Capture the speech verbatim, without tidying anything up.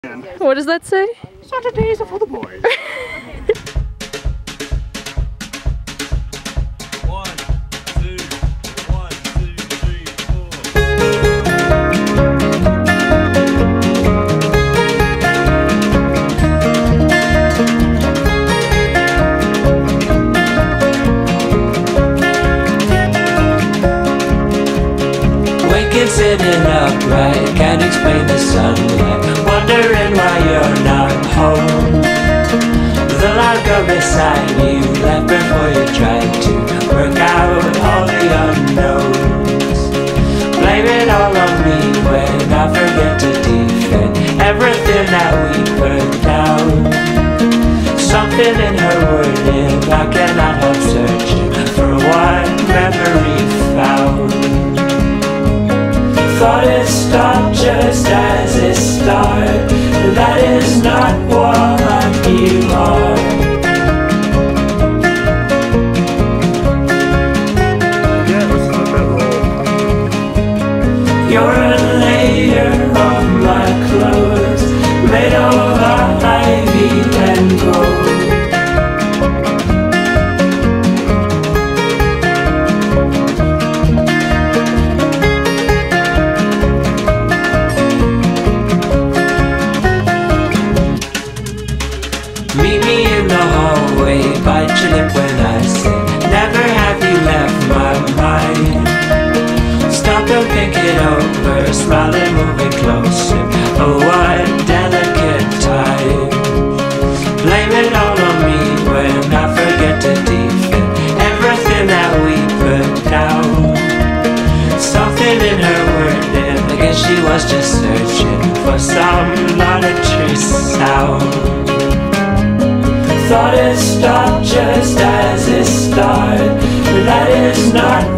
What does that say? Saturdays are for the boys. One, two, one, two, three, four. Waking, sitting upright, can't explain the sunlight. Wondering why you're not home. The log girl beside you left before you tried to work out all the unknowns. Blame it all on me when I forget to defend everything that we put down. Something in her wording, I cannot help searching for one memory found. Thought it stopped just as it started. That is not what you are. Yeah, this is a bedroll. You're a layer of my clothes, made of ivy and gold. Meet me in the hallway, bite your lip when I say, never have you left my mind. Stop and pick it over, smiling, moving closer. Oh, what delicate time. Blame it all on me when I forget to defend everything that we put down. Something in her wording, I guess she was just searching for some monetary sound. Thought it stopped just as it started, but that is not